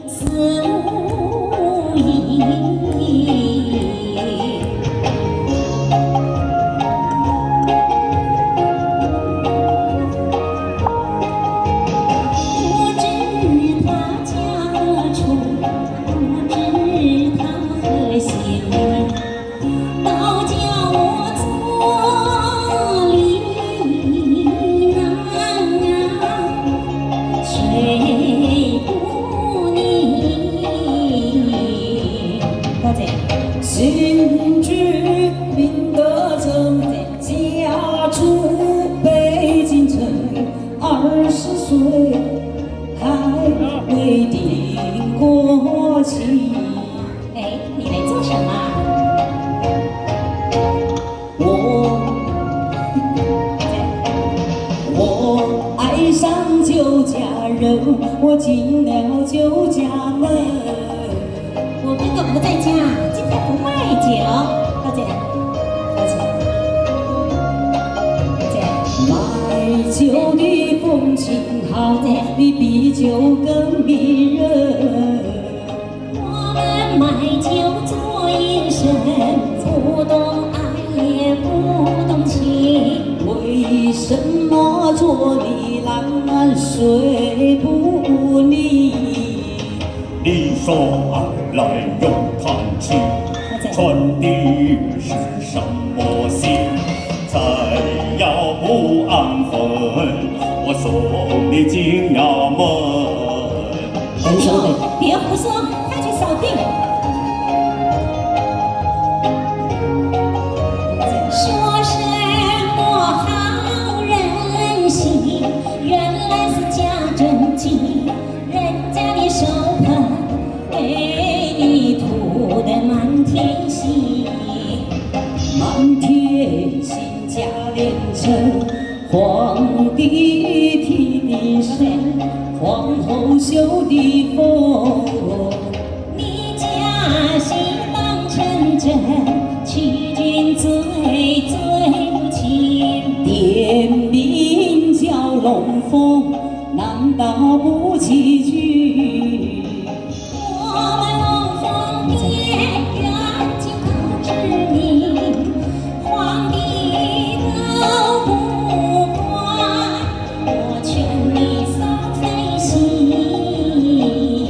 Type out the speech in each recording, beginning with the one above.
似无意。不知他家何处，不知他何姓名，倒叫我坐立难安，睡不宁。多谢。 心知明德正，家住北京城，20岁还未定过期。 哎，你来做什么？ 我爱上酒家人，我进了酒家门。 我哥哥不在家，今天不卖酒。大姐， 卖酒的风情好，你比酒更迷人。 我们卖酒做营生，不懂爱也不懂情， 为什么做你难睡不宁？ 你说爱来又叹气，穿的是什么鞋？才要不安分，我送你进衙门。 很兄弟， 别胡说，快去扫地。说什么好人心，原来是假正经，人家的手盆给你涂得满天星， 满天星假连成，皇帝提的神，皇后绣的凤。 你假戏当成真，欺君罪罪不轻。 殿名叫龙凤，难道不起句？ 我们龙凤殿远近都知名，皇帝都不管，我劝你少费心。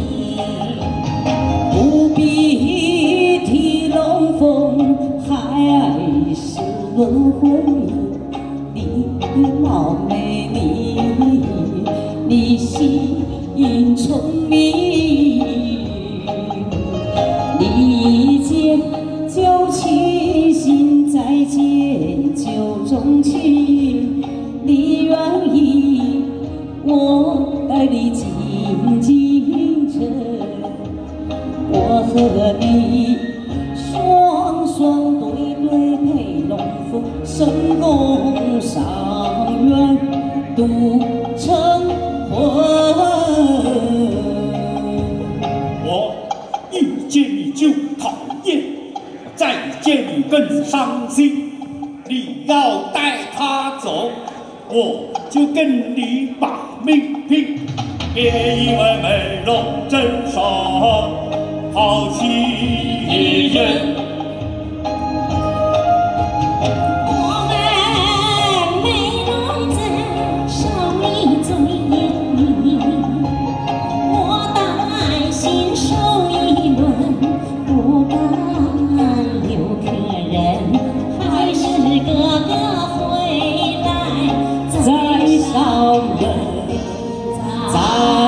不必提龙凤，还是问婚姻。你貌美丽，你心聪明，你见酒起心再见酒中情，你愿意我带你进京城，我和你双双对对配龙凤，深宫上苑度成婚。 我一见你就讨厌，再见你更伤心。你要带他走，我就跟你把命拼。别以为美容真上好欺人。 我们美容真少你最严明，我担心手一轮，不敢留客人，还是哥哥回来再上人，再